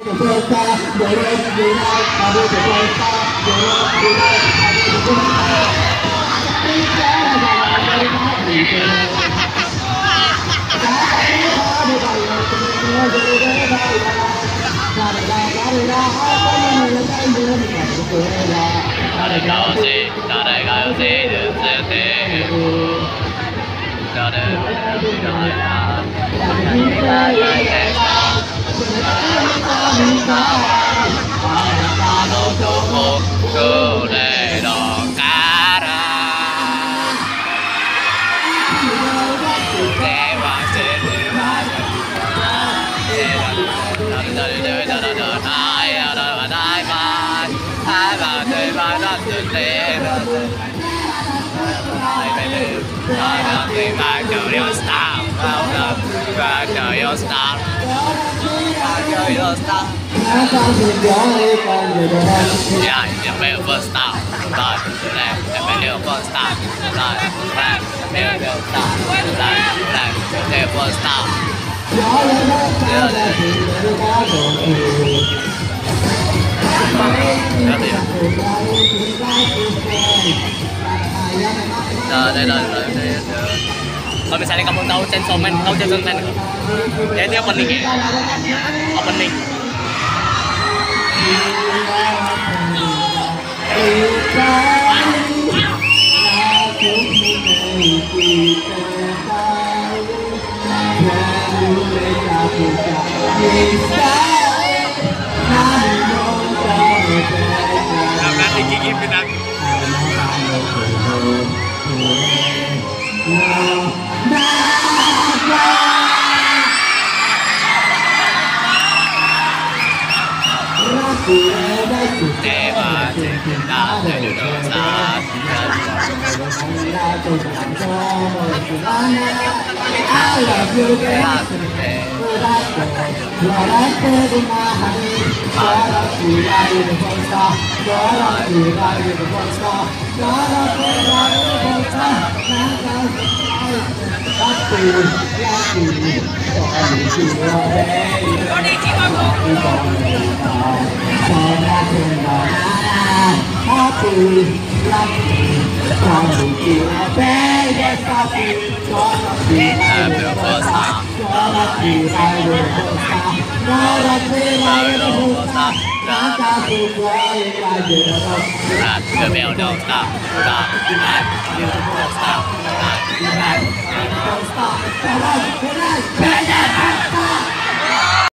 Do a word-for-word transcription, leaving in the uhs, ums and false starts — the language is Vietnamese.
Yeah, you made a first stop. Right, left, and made a first stop. Right, left, made a stop. Right, left, made a first stop. Rồi, đây rồi, rồi, đây rồi. Kalau misalnya kamu tahu Chainsaw Man, tahu Chainsaw Man nggak? Ya itu opening ya, opening. Karena tinggi pinang. Dewa cinta dari dosa The bell don't stop. Stop. The bell don't stop. Stop.